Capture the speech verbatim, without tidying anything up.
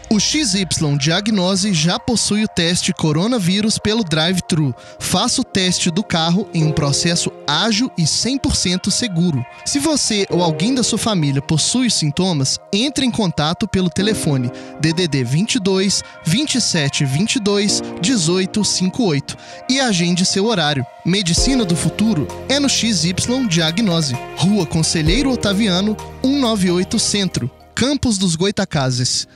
O X Y Diagnose já possui o teste coronavírus pelo drive-thru. Faça o teste do carro em um processo ágil e cem por cento seguro. Se você ou alguém da sua família possui os sintomas, entre em contato pelo telefone D D D vinte e dois, vinte e sete, vinte e dois, dezoito, cinquenta e oito e agende seu horário. Medicina do futuro é no X Y Diagnose. Rua Conselheiro Otaviano, cento e noventa e oito Centro, Campos dos Goitacazes.